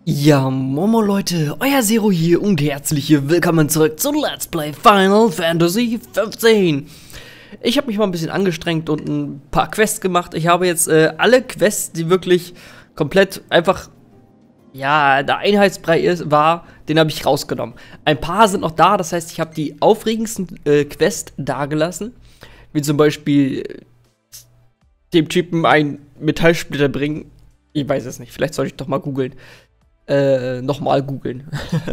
Ja, Momo Leute, euer Zero hier und herzliche Willkommen zurück zu Let's Play Final Fantasy 15. Ich habe mich mal ein bisschen angestrengt und ein paar Quests gemacht. Ich habe jetzt alle Quests, die wirklich komplett einfach, ja, der Einheitsbrei war, den habe ich rausgenommen. Ein paar sind noch da, das heißt, ich habe die aufregendsten Quests dagelassen. Wie zum Beispiel dem Typen einen Metallsplitter bringen. Ich weiß es nicht, vielleicht sollte ich doch mal googeln. Nochmal googeln.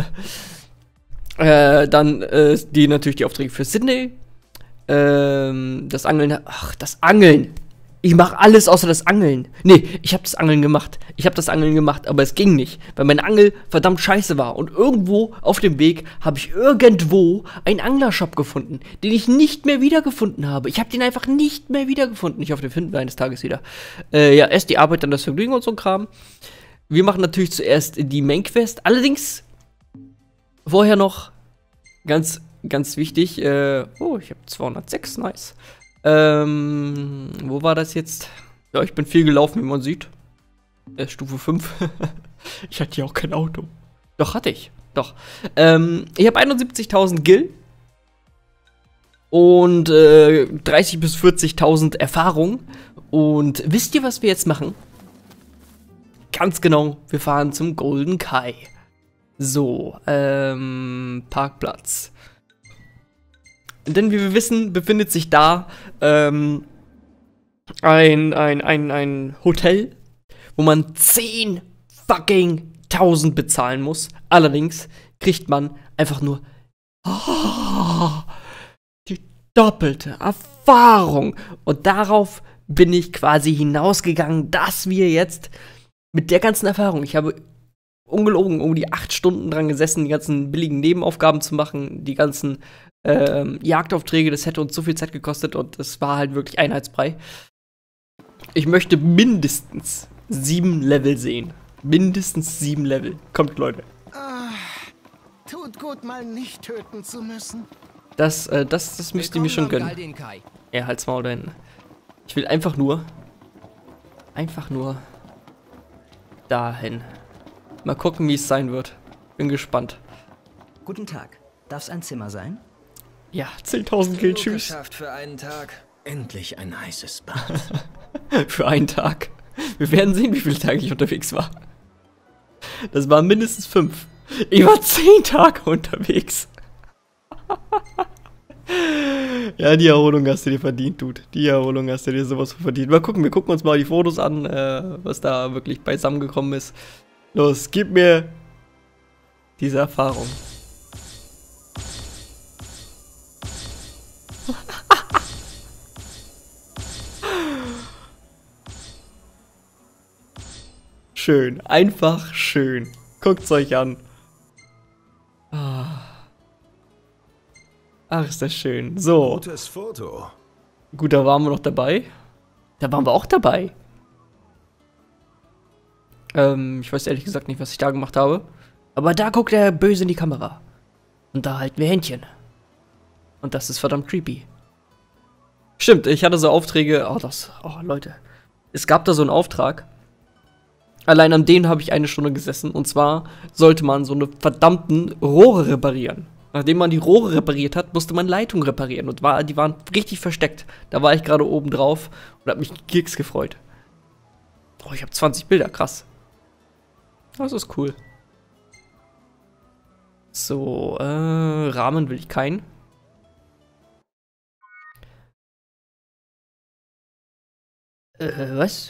Dann die natürlich die Aufträge für Sydney. Das Angeln. Ach, das Angeln. Ich mache alles außer das Angeln. Nee, ich habe das Angeln gemacht. Aber es ging nicht, weil meine Angel verdammt scheiße war. Und irgendwo auf dem Weg habe ich irgendwo einen Anglershop gefunden, den ich nicht mehr wiedergefunden habe. Ich habe den einfach nicht mehr wiedergefunden. Ich hoffe, den finden wir eines Tages wieder. Ja, erst die Arbeit, dann das Vergnügen und so ein Kram. Wir machen natürlich zuerst die Main Quest. Allerdings vorher noch ganz wichtig. Oh, ich habe 206, nice. Wo war das jetzt? Ja, ich bin viel gelaufen, wie man sieht. Stufe 5. Ich hatte ja auch kein Auto. Doch, hatte ich. Doch. Ich habe 71.000 Gil. Und 30.000 bis 40.000 Erfahrung. Und wisst ihr, was wir jetzt machen? Ganz genau, wir fahren zum Golden Kai. So, Parkplatz. Denn wie wir wissen, befindet sich da ein Hotel, wo man 10.000 bezahlen muss. Allerdings kriegt man einfach nur die doppelte Erfahrung. Und darauf bin ich quasi hinausgegangen, dass wir jetzt mit der ganzen Erfahrung, ich habe ungelogen um die 8 Stunden dran gesessen, die ganzen billigen Nebenaufgaben zu machen, die ganzen Jagdaufträge, das hätte uns so viel Zeit gekostet und es war halt wirklich einheitsbrei. Ich möchte mindestens 7 Level sehen. Mindestens 7 Level. Kommt, Leute. Tut gut, mal nicht töten zu müssen. Das müsst ihr mir schon gönnen. Ja, halt's Maul da hinten. Ich will einfach nur dahin. Mal gucken, wie es sein wird. Bin gespannt. Guten Tag. Darf's ein Zimmer sein? Ja, 10.000 Gil, tschüss. Geschafft für einen Tag. Endlich ein heißes Bad. Für einen Tag. Wir werden sehen, wie viele Tage ich unterwegs war. Das waren mindestens 5. Ich war 10 Tage unterwegs. Ja, die Erholung hast du dir verdient, Dude. Die Erholung hast du dir sowas verdient. Mal gucken, wir gucken uns mal die Fotos an, was da wirklich beisammen gekommen ist. Los, gib mir diese Erfahrung. Schön, einfach schön. Guckt's euch an. Ach, ist das schön. So. Gutes Foto. Gut, da waren wir noch dabei. Da waren wir auch dabei. Ich weiß ehrlich gesagt nicht, was ich da gemacht habe. Aber da guckt der Böse in die Kamera. Und da halten wir Händchen. Und das ist verdammt creepy. Stimmt, ich hatte so Aufträge. Oh, Leute. Es gab da so einen Auftrag. Allein an den habe ich 1 Stunde gesessen. Und zwar sollte man so eine verdammten Rohre reparieren. Nachdem man die Rohre repariert hat, musste man Leitungen reparieren. Und die waren richtig versteckt. Da war ich gerade oben drauf und habe mich Keks gefreut. Oh, ich habe 20 Bilder, krass. Das ist cool. So, Rahmen will ich keinen. Was?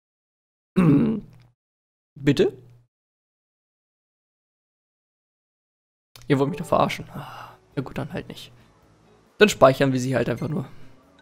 Bitte? Ihr wollt mich doch verarschen. Ja gut, dann halt nicht. Dann speichern wir sie halt einfach nur.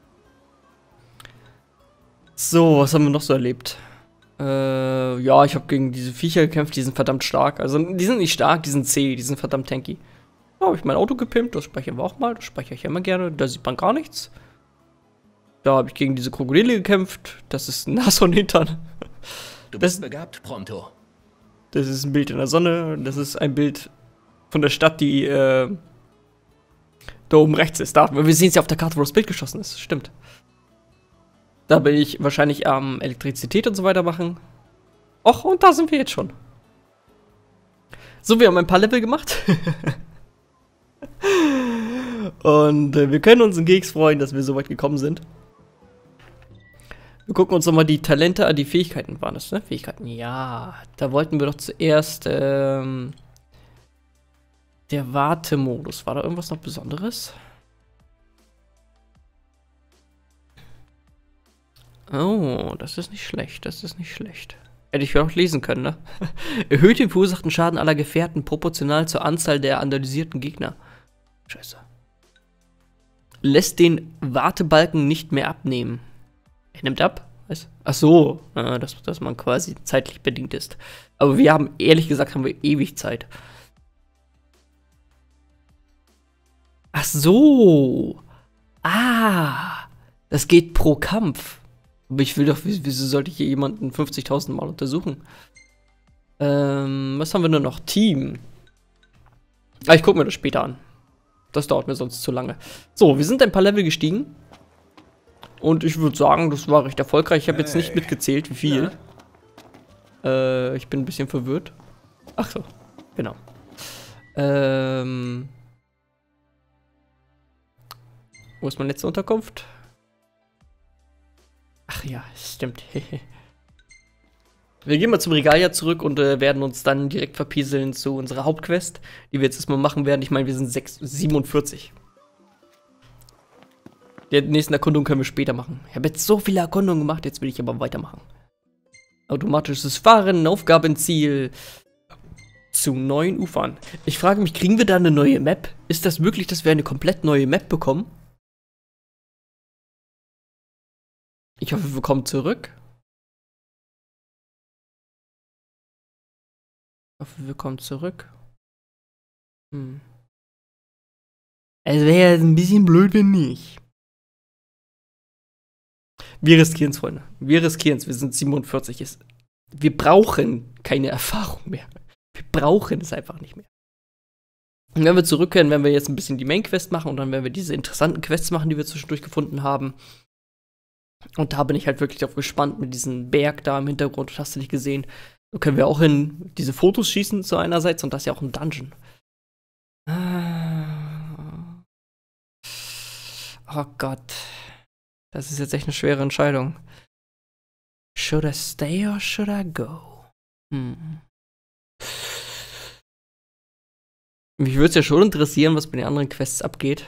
So, was haben wir noch so erlebt? Ja, ich habe gegen diese Viecher gekämpft, die sind verdammt stark. Also, die sind nicht stark, die sind zäh, die sind verdammt tanky. Da habe ich mein Auto gepimpt, das speichern wir auch mal. Das speichere ich immer gerne, da sieht man gar nichts. Da habe ich gegen diese Krokodile gekämpft. Das ist ein Nashorn-Hintern. Du bist begabt, Pronto. Das ist ein Bild in der Sonne. Das ist ein Bild von der Stadt, die da oben rechts ist. Da, wir sehen es ja auf der Karte, wo das Bild geschossen ist. Stimmt. Da bin ich wahrscheinlich am Elektrizität und so weiter machen. Och, und da sind wir jetzt schon. So, wir haben ein paar Level gemacht. Und wir können uns in Keks freuen, dass wir so weit gekommen sind. Wir gucken uns nochmal die Talente an, die Fähigkeiten waren das, ne? Fähigkeiten, ja. Da wollten wir doch zuerst, der Wartemodus. War da irgendwas noch Besonderes? Oh, das ist nicht schlecht, das ist nicht schlecht. Hätte ich auch lesen können, ne? Erhöht den verursachten Schaden aller Gefährten proportional zur Anzahl der analysierten Gegner. Scheiße. Lässt den Wartebalken nicht mehr abnehmen. Er nimmt ab? Was? Ach so, dass man quasi zeitlich bedingt ist. Aber wir haben, ehrlich gesagt, haben wir ewig Zeit. Ach so. Ah. Das geht pro Kampf. Aber ich will doch, wieso sollte ich hier jemanden 50.000 Mal untersuchen? Was haben wir nur noch? Team. Ah, ich gucke mir das später an. Das dauert mir sonst zu lange. So, wir sind ein paar Level gestiegen. Und ich würde sagen, das war recht erfolgreich. Ich habe jetzt nicht mitgezählt, wie viel. Ich bin ein bisschen verwirrt. Ach so, genau. Wo ist meine letzte Unterkunft? Ach ja, stimmt. Wir gehen mal zum Regalia zurück und werden uns dann direkt verpieseln zu unserer Hauptquest, die wir jetzt erstmal machen werden. Ich meine, wir sind 47. Die nächsten Erkundungen können wir später machen. Ich habe jetzt so viele Erkundungen gemacht, jetzt will ich aber weitermachen. Automatisches Fahren, Aufgabenziel zu neuen Ufern. Ich frage mich, kriegen wir da eine neue Map? Ist das möglich, dass wir eine komplett neue Map bekommen? Ich hoffe, wir kommen zurück. Ich hoffe, wir kommen zurück. Es wäre jetzt ein bisschen blöd, wenn nicht. Wir riskieren es, Freunde. Wir riskieren es. Wir sind 47. Wir brauchen keine Erfahrung mehr. Wir brauchen es einfach nicht mehr. Und wenn wir zurückkehren, werden wir jetzt ein bisschen die Main-Quest machen und dann werden wir diese interessanten Quests machen, die wir zwischendurch gefunden haben. Und da bin ich halt wirklich drauf gespannt mit diesem Berg da im Hintergrund. Das hast du nicht gesehen. Da können wir auch hin diese Fotos schießen zu einerseits und das ist ja auch ein Dungeon. Oh Gott. Das ist jetzt echt eine schwere Entscheidung. Should I stay or should I go? Mich würde es ja schon interessieren, was bei den anderen Quests abgeht.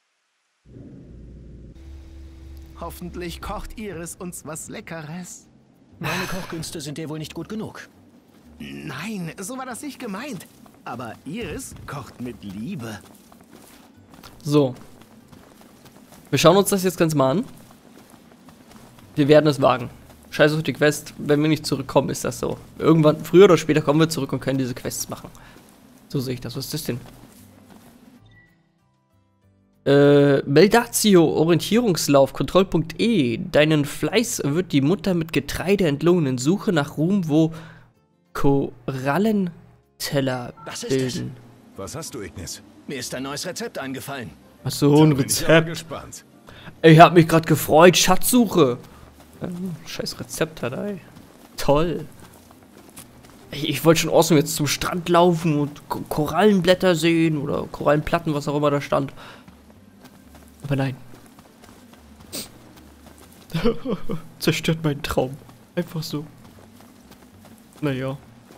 Hoffentlich kocht Iris uns was Leckeres. Meine Kochkünste sind dir wohl nicht gut genug. Nein, so war das nicht gemeint. Aber Iris kocht mit Liebe. So. Wir schauen uns das jetzt ganz mal an. Wir werden es wagen. Scheiß auf die Quest. Wenn wir nicht zurückkommen, ist das so. Irgendwann, früher oder später, kommen wir zurück und können diese Quests machen. So sehe ich das. Was ist das denn? Meldatio, Orientierungslauf, Kontrollpunkt E. Deinen Fleiß wird die Mutter mit Getreide entlohnen. Suche nach Ruhm, wo Korallenteller Was ist bilden. Was hast du, Ignis? Mir ist ein neues Rezept eingefallen. Achso, ein Da bin ich aber Rezept. gespannt. Ich hab mich gerade gefreut. Schatzsuche. Scheiß Rezept hat, ey. Toll. Ich wollte schon awesome jetzt zum Strand laufen und Korallenblätter sehen oder Korallenplatten, was auch immer da stand. Aber nein. Zerstört meinen Traum. Einfach so. Naja.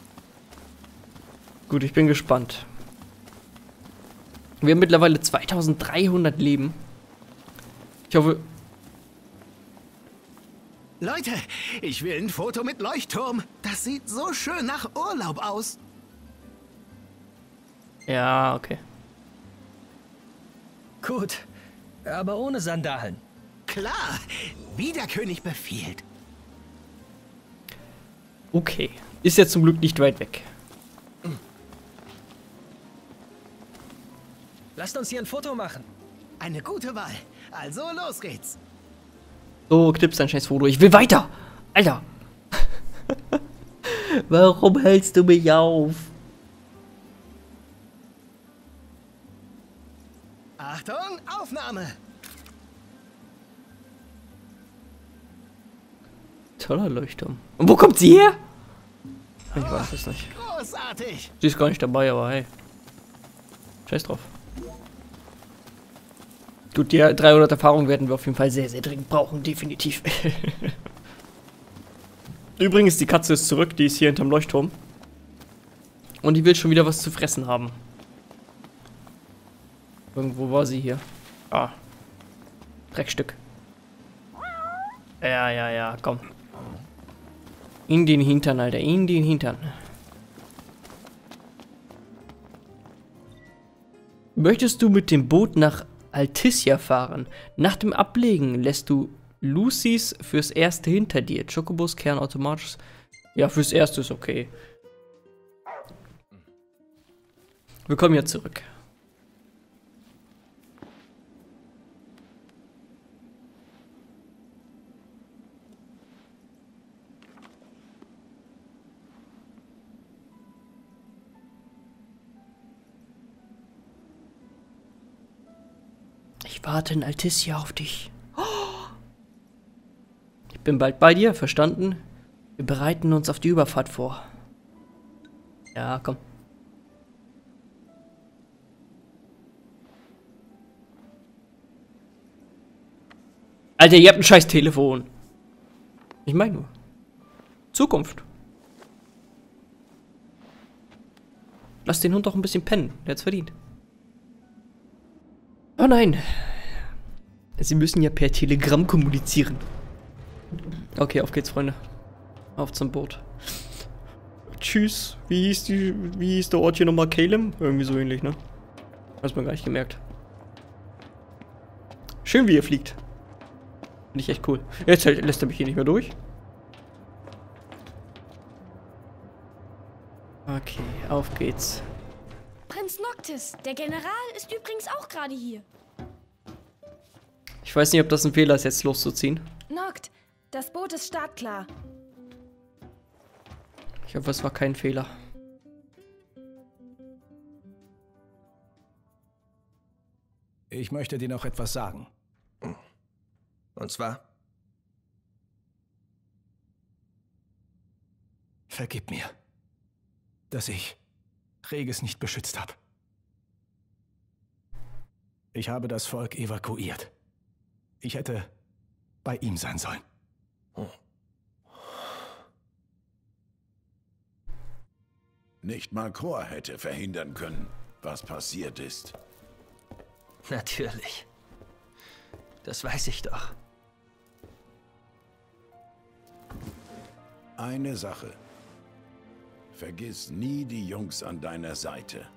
Gut, ich bin gespannt. Wir haben mittlerweile 2300 Leben. Ich hoffe... Leute, ich will ein Foto mit Leuchtturm. Das sieht so schön nach Urlaub aus. Ja, okay. Gut, aber ohne Sandalen. Klar, wie der König befiehlt. Okay. Ist jetzt zum Glück nicht weit weg. Lasst uns hier ein Foto machen. Eine gute Wahl. Also los geht's. So, knippst ein scheiß Foto. Ich will weiter. Alter. Warum hältst du mich auf? Achtung, Aufnahme. Toller Leuchtturm. Und wo kommt sie her? Ich weiß es nicht. Großartig. Sie ist gar nicht dabei, aber hey. Scheiß drauf. Gut, die 300 Erfahrung werden wir auf jeden Fall sehr, sehr dringend brauchen, definitiv. Übrigens, die Katze ist zurück, die ist hier hinterm Leuchtturm. Und die will schon wieder was zu fressen haben. Irgendwo war sie hier. Ah. Dreckstück. Ja, komm. In den Hintern, Alter, in den Hintern. Möchtest du mit dem Boot nach Altissia fahren? Nach dem Ablegen lässt du Lucys fürs Erste hinter dir. Chocobos kehren automatisch. Ja, fürs Erste ist okay. Wir kommen ja zurück. Ich warte in Altissia auf dich. Ich bin bald bei dir, verstanden? Wir bereiten uns auf die Überfahrt vor. Ja, komm. Alter, ihr habt ein scheiß Telefon. Ich meine nur. Zukunft. Lass den Hund doch ein bisschen pennen. Der hat's verdient. Oh nein. Sie müssen ja per Telegramm kommunizieren. Okay, auf geht's, Freunde. Auf zum Boot. Tschüss. Wie hieß der Ort hier nochmal? Calem? Irgendwie so ähnlich, ne? Hast man gar nicht gemerkt. Schön, wie ihr fliegt. Finde ich echt cool. Jetzt lässt er mich hier nicht mehr durch. Okay, auf geht's. Prinz Noctis, der General ist übrigens auch gerade hier. Ich weiß nicht, ob das ein Fehler ist, jetzt loszuziehen. Noct, das Boot ist startklar. Ich hoffe, es war kein Fehler. Ich möchte dir noch etwas sagen. Und zwar? Vergib mir, dass ich Regis nicht beschützt habe. Ich habe das Volk evakuiert. Ich hätte bei ihm sein sollen. Nicht mal Chor hätte verhindern können, was passiert ist. Natürlich. Das weiß ich doch. Eine Sache. Vergiss nie die Jungs an deiner Seite.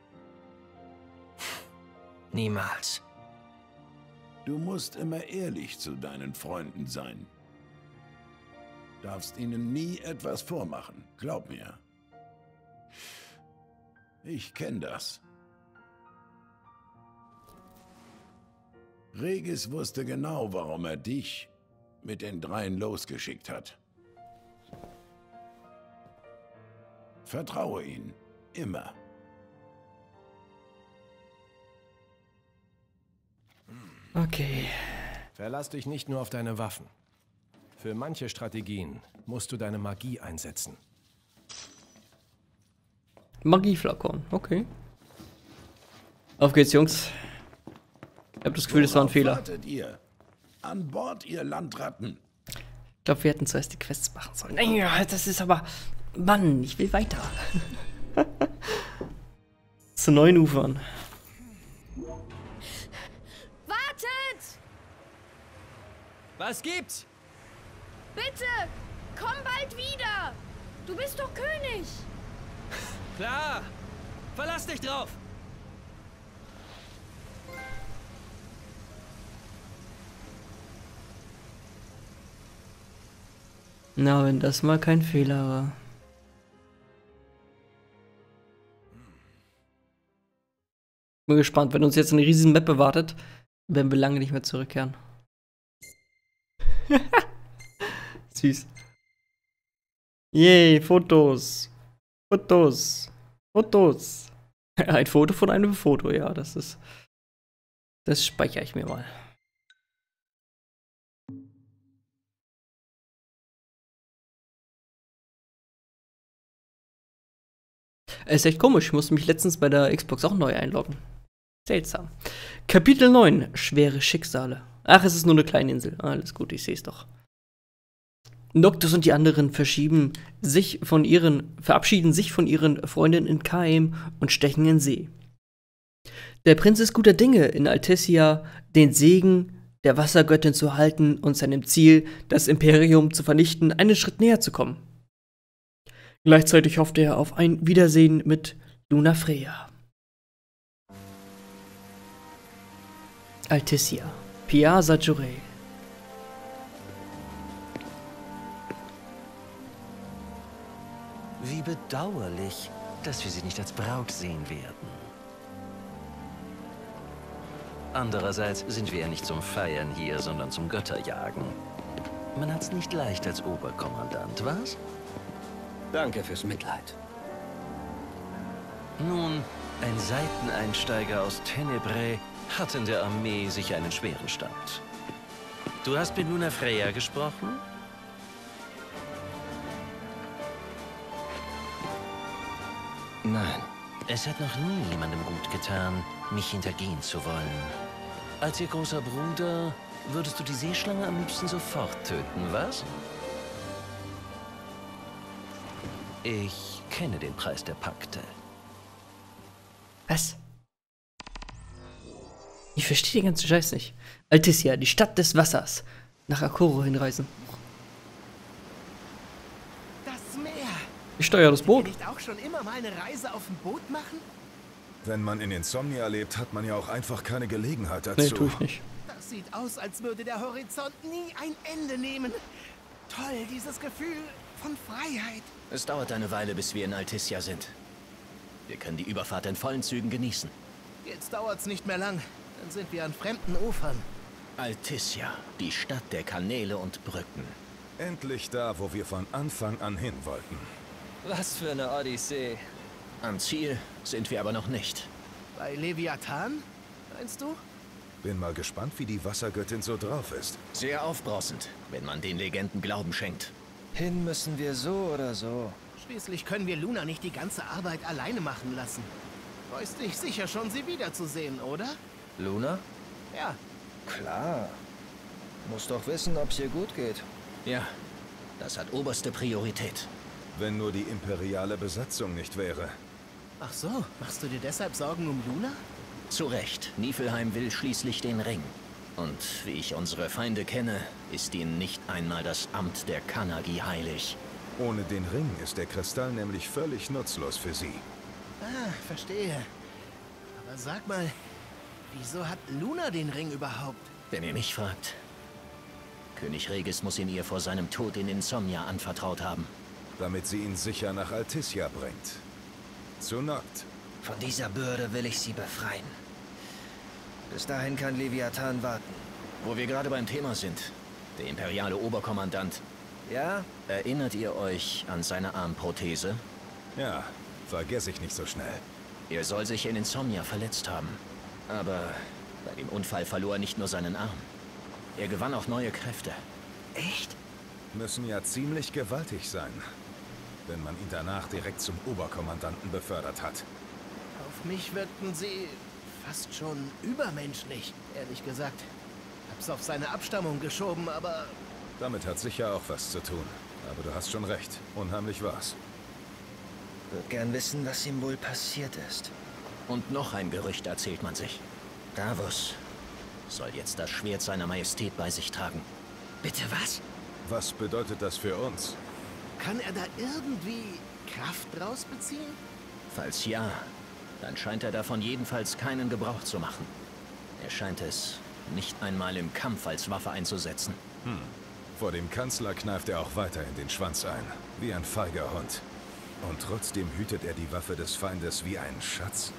Niemals. Du musst immer ehrlich zu deinen Freunden sein. Darfst ihnen nie etwas vormachen, glaub mir. Ich kenne das. Regis wusste genau, warum er dich mit den dreien losgeschickt hat. Vertraue ihm, immer. Okay. Verlass dich nicht nur auf deine Waffen. Für manche Strategien musst du deine Magie einsetzen. Magieflakon, okay. Auf geht's, Jungs. Ich hab das Gefühl, das war ein Worauf Fehler. wartet ihr? An Bord, ihr Landratten. Ich glaube, wir hätten zuerst die Quests machen sollen. Nein, das ist aber... Mann, ich will weiter. Zu neuen Ufern. Wartet! Was gibt's? Bitte! Komm bald wieder! Du bist doch König! Klar! Verlass dich drauf! Na, wenn das mal kein Fehler war. Bin gespannt, wenn uns jetzt eine riesen Map erwartet, werden wir lange nicht mehr zurückkehren. Süß. Yay, Fotos. Fotos. Fotos. Ein Foto von einem Foto, ja, das speichere ich mir mal. Ist echt komisch, ich musste mich letztens bei der Xbox auch neu einloggen. Seltsam. Kapitel 9, schwere Schicksale. Ach, es ist nur eine kleine Insel. Alles gut, ich sehe es doch. Noctis und die anderen verabschieden sich von ihren Freundinnen in Caem und stechen in See. Der Prinz ist guter Dinge, in Altissia den Segen der Wassergöttin zu halten und seinem Ziel, das Imperium zu vernichten, einen Schritt näher zu kommen. Gleichzeitig hofft er auf ein Wiedersehen mit Lunafreya. Altissia, Piazza Jurei. Wie bedauerlich, dass wir sie nicht als Braut sehen werden. Andererseits sind wir ja nicht zum Feiern hier, sondern zum Götterjagen. Man hat's nicht leicht als Oberkommandant, was? Danke fürs Mitleid. Nun, ein Seiteneinsteiger aus Tenebrae hat in der Armee sicher einen schweren Stand. Du hast mit Lunafreya gesprochen? Nein. Es hat noch nie jemandem gut getan, mich hintergehen zu wollen. Als ihr großer Bruder würdest du die Seeschlange am liebsten sofort töten, was? Ich kenne den Preis der Pakte. Was? Ich verstehe den ganzen Scheiß nicht. Altissia, die Stadt des Wassers. Nach Akoro hinreisen. Das Meer. Ich steuere das Boot. Nicht auch schon immer mal eine Reise auf dem Boot machen? Wenn man in Insomnia lebt, hat man ja auch einfach keine Gelegenheit dazu. Nee, tue ich nicht. Das sieht aus, als würde der Horizont nie ein Ende nehmen. Toll, dieses Gefühl von Freiheit. Es dauert eine Weile, bis wir in Altissia sind. Wir können die Überfahrt in vollen Zügen genießen. Jetzt dauert's nicht mehr lang. Dann sind wir an fremden Ufern. Altissia, die Stadt der Kanäle und Brücken. Endlich da, wo wir von Anfang an hin wollten. Was für eine Odyssee. Am Ziel sind wir aber noch nicht. Bei Leviathan, meinst du? Bin mal gespannt, wie die Wassergöttin so drauf ist. Sehr aufbrausend, wenn man den Legenden Glauben schenkt. Hin müssen wir so oder so. Schließlich können wir Luna nicht die ganze Arbeit alleine machen lassen. Freust dich sicher schon, sie wiederzusehen, oder? Luna? Ja. Klar. Muss doch wissen, ob's ihr gut geht. Ja, das hat oberste Priorität. Wenn nur die imperiale Besatzung nicht wäre. Ach so, machst du dir deshalb Sorgen um Luna? Zu Recht, Niflheim will schließlich den Ring. Und wie ich unsere Feinde kenne, ist ihnen nicht einmal das Amt der Kanagi heilig. Ohne den Ring ist der Kristall nämlich völlig nutzlos für sie. Ah, verstehe. Aber sag mal, wieso hat Luna den Ring überhaupt? Wenn ihr mich fragt, König Regis muss ihn ihr vor seinem Tod in Insomnia anvertraut haben. Damit sie ihn sicher nach Altissia bringt. Zu Noct. Von dieser Bürde will ich sie befreien. Bis dahin kann Leviathan warten. Wo wir gerade beim Thema sind, der imperiale Oberkommandant. Ja? Erinnert ihr euch an seine Armprothese? Ja, vergesse ich nicht so schnell. Er soll sich in Insomnia verletzt haben. Aber bei dem Unfall verlor er nicht nur seinen Arm. Er gewann auch neue Kräfte. Echt? Müssen ja ziemlich gewaltig sein, wenn man ihn danach direkt zum Oberkommandanten befördert hat. Auf mich wirkten sie fast schon übermenschlich, ehrlich gesagt. Hab's auf seine Abstammung geschoben, aber... Damit hat sicher auch was zu tun. Aber du hast schon recht. Unheimlich war's. Würd gern wissen, was ihm wohl passiert ist. Und noch ein Gerücht erzählt man sich. Davos soll jetzt das Schwert seiner Majestät bei sich tragen. Bitte was? Was bedeutet das für uns? Kann er da irgendwie Kraft draus beziehen? Falls ja, dann scheint er davon jedenfalls keinen Gebrauch zu machen. Er scheint es nicht einmal im Kampf als Waffe einzusetzen. Vor dem Kanzler kneift er auch weiter in den Schwanz ein, wie ein feiger Hund. Und trotzdem hütet er die Waffe des Feindes wie einen Schatz.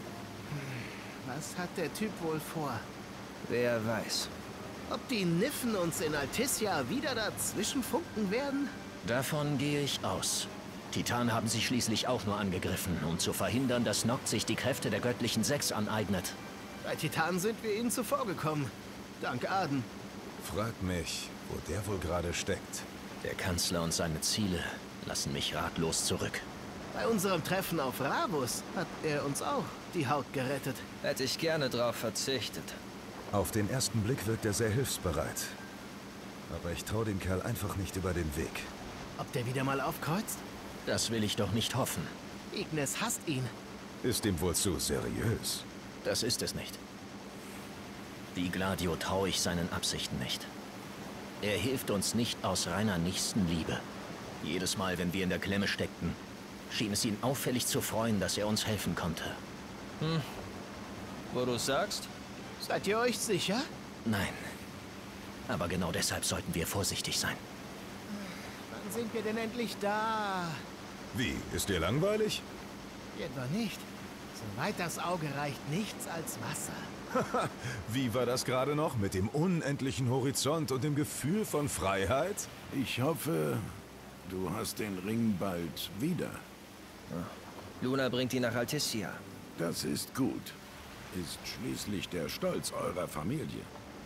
Was hat der Typ wohl vor? Wer weiß. Ob die Niffen uns in Altissia wieder dazwischen funken werden? Davon gehe ich aus. Titanen haben sich schließlich auch nur angegriffen, um zu verhindern, dass Noct sich die Kräfte der göttlichen Sechs aneignet. Bei Titanen sind wir ihnen zuvorgekommen. Dank Aden. Frag mich, wo der wohl gerade steckt. Der Kanzler und seine Ziele lassen mich ratlos zurück. Bei unserem Treffen auf Ravus hat er uns auch die Haut gerettet. Hätte ich gerne drauf verzichtet. Auf den ersten Blick wirkt er sehr hilfsbereit. Aber ich traue dem Kerl einfach nicht über den Weg. Ob der wieder mal aufkreuzt? Das will ich doch nicht hoffen. Ignis hasst ihn. Ist ihm wohl zu seriös. Das ist es nicht. Wie Gladio traue ich seinen Absichten nicht. Er hilft uns nicht aus reiner Nächstenliebe. Jedes Mal, wenn wir in der Klemme steckten, schien es ihn auffällig zu freuen, dass er uns helfen konnte. Wo du sagst? Seid ihr euch sicher? Nein. Aber genau deshalb sollten wir vorsichtig sein. Wann sind wir denn endlich da? Wie? Ist dir langweilig? Etwa nicht. Soweit das Auge reicht, nichts als Wasser. Wie war das gerade noch? Mit dem unendlichen Horizont und dem Gefühl von Freiheit? Ich hoffe, du hast den Ring bald wieder. Luna bringt ihn nach Altissia. Das ist gut. Ist schließlich der Stolz eurer Familie.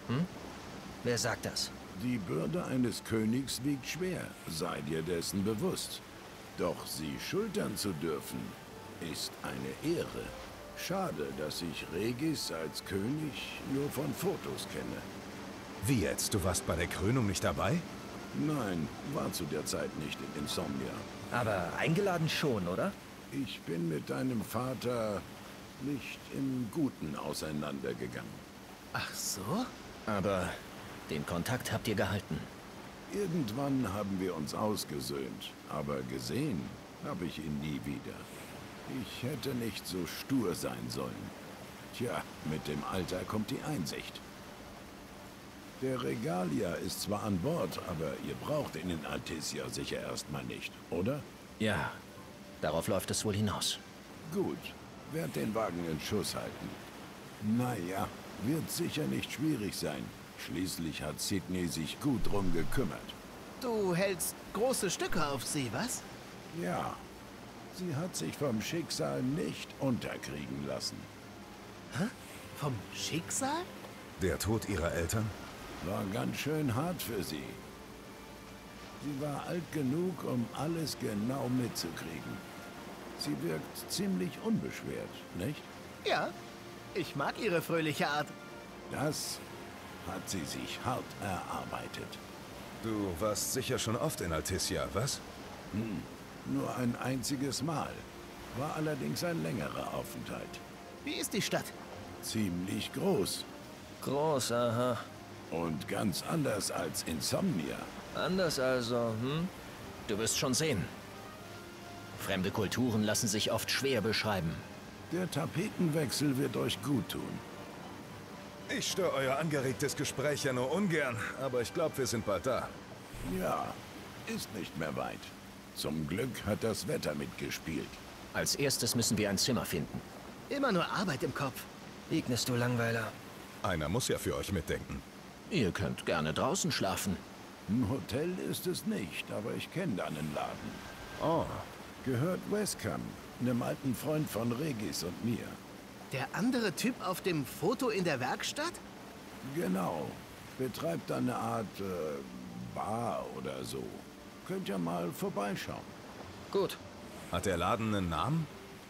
Wer sagt das? Die Bürde eines Königs wiegt schwer, sei dir dessen bewusst. Doch sie schultern zu dürfen, ist eine Ehre. Schade, dass ich Regis als König nur von Fotos kenne. Wie jetzt? Du warst bei der Krönung nicht dabei? Nein, war zu der Zeit nicht in Insomnia. Aber eingeladen schon, oder? Ich bin mit deinem Vater nicht im Guten auseinandergegangen. Ach so? Aber den Kontakt habt ihr gehalten. Irgendwann haben wir uns ausgesöhnt, aber gesehen habe ich ihn nie wieder. Ich hätte nicht so stur sein sollen. Tja, mit dem Alter kommt die Einsicht. Der Regalia ist zwar an Bord, aber ihr braucht ihn in Altissia sicher erstmal nicht, oder? Ja, darauf läuft es wohl hinaus. Gut, werd den Wagen in Schuss halten. Naja, wird sicher nicht schwierig sein. Schließlich hat Sydney sich gut drum gekümmert. Du hältst große Stücke auf sie, was? Ja, sie hat sich vom Schicksal nicht unterkriegen lassen. Hä? Vom Schicksal? Der Tod ihrer Eltern? War ganz schön hart für sie. Sie war alt genug, um alles genau mitzukriegen. Sie wirkt ziemlich unbeschwert, nicht? Ja, ich mag ihre fröhliche Art. Das hat sie sich hart erarbeitet. Du warst sicher schon oft in Altissia, was? Nur ein einziges Mal. War allerdings ein längerer Aufenthalt. Wie ist die Stadt? Ziemlich groß. Groß, aha. Und ganz anders als Insomnia. Anders also, Du wirst schon sehen. Fremde Kulturen lassen sich oft schwer beschreiben. Der Tapetenwechsel wird euch gut tun. Ich störe euer angeregtes Gespräch ja nur ungern, aber ich glaube, wir sind bald da. Ja, ist nicht mehr weit. Zum Glück hat das Wetter mitgespielt. Als erstes müssen wir ein Zimmer finden. Immer nur Arbeit im Kopf. Ignis, du Langweiler. Einer muss ja für euch mitdenken. Ihr könnt gerne draußen schlafen. Ein Hotel ist es nicht, aber ich kenne da einen Laden. Oh, Gehört Wescam, einem alten Freund von Regis und mir. Der andere Typ auf dem Foto in der Werkstatt? Genau. Betreibt eine Art Bar oder so. Könnt ihr mal vorbeischauen. Gut. Hat der Laden einen Namen?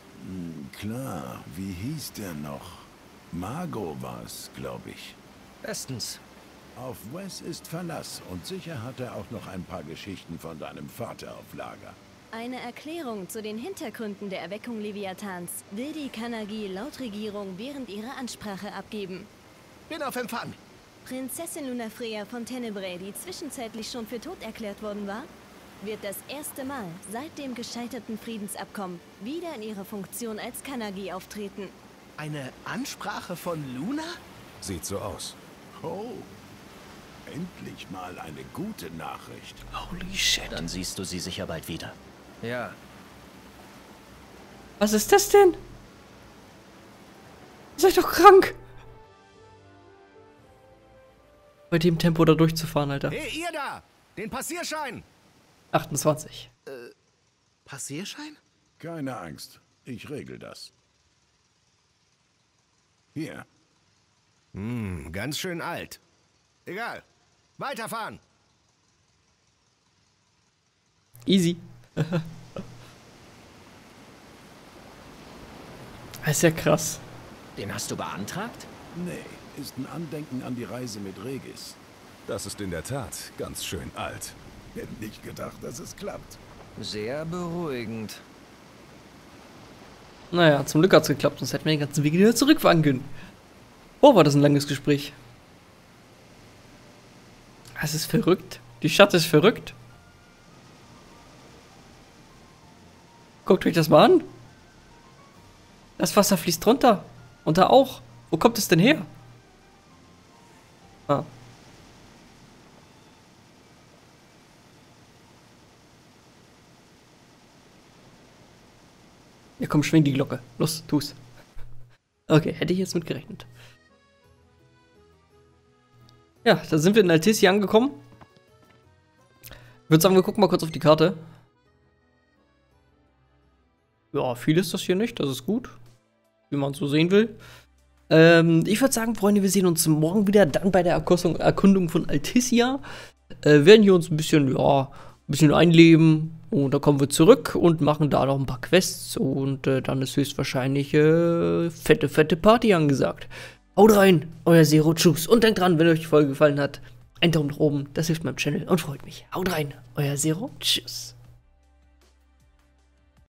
Klar, wie hieß der noch? Margot war's, glaube ich. Bestens. Auf Wes ist Verlass und sicher hat er auch noch ein paar Geschichten von deinem Vater auf Lager. Eine Erklärung zu den Hintergründen der Erweckung Leviathans will die Kanagi laut Regierung während ihrer Ansprache abgeben. Bin auf Empfang. Prinzessin Lunafrea von Tenebrae, die zwischenzeitlich schon für tot erklärt worden war, wird das erste Mal seit dem gescheiterten Friedensabkommen wieder in ihrer Funktion als Kanagi auftreten. Eine Ansprache von Luna? Sieht so aus. Oh, endlich mal eine gute Nachricht. Holy shit. dann siehst du sie sicher bald wieder. Ja. Was ist das denn? Ihr seid doch krank. Bei dem Tempo da durchzufahren, Alter. Hey, ihr da! Den Passierschein! 28. Passierschein? Keine Angst, ich regel das. Hier. Ganz schön alt. Egal. Weiterfahren! Easy. Das ist ja krass. Den hast du beantragt? Nee, ist ein Andenken an die Reise mit Regis. Das ist in der Tat ganz schön alt. Hätte nicht gedacht, dass es klappt. Sehr beruhigend. Naja, zum Glück hat's geklappt, sonst hätten wir den ganzen Weg wieder zurückfahren können. Oh, war das ein langes Gespräch. Es ist verrückt. Die Stadt ist verrückt. Guckt euch das mal an. Das Wasser fließt runter. Und da auch. Wo kommt es denn her? Ah. Ja, komm, schwing die Glocke. Los, tu's. Okay, hätte ich jetzt mit gerechnet. Ja, da sind wir in Altissia angekommen. Ich würde sagen, wir gucken mal kurz auf die Karte. Ja, viel ist das hier nicht, das ist gut. Wie man es so sehen will. Ich würde sagen, Freunde, wir sehen uns morgen wieder dann bei der Erkundung von Altissia. Werden hier uns ein bisschen einleben. Und dann kommen wir zurück und machen da noch ein paar Quests. Und dann ist höchstwahrscheinlich fette Party angesagt. Haut rein, euer Zero, tschüss. Und denkt dran, wenn euch die Folge gefallen hat, einen Daumen nach oben, das hilft meinem Channel und freut mich. Haut rein, euer Zero, tschüss.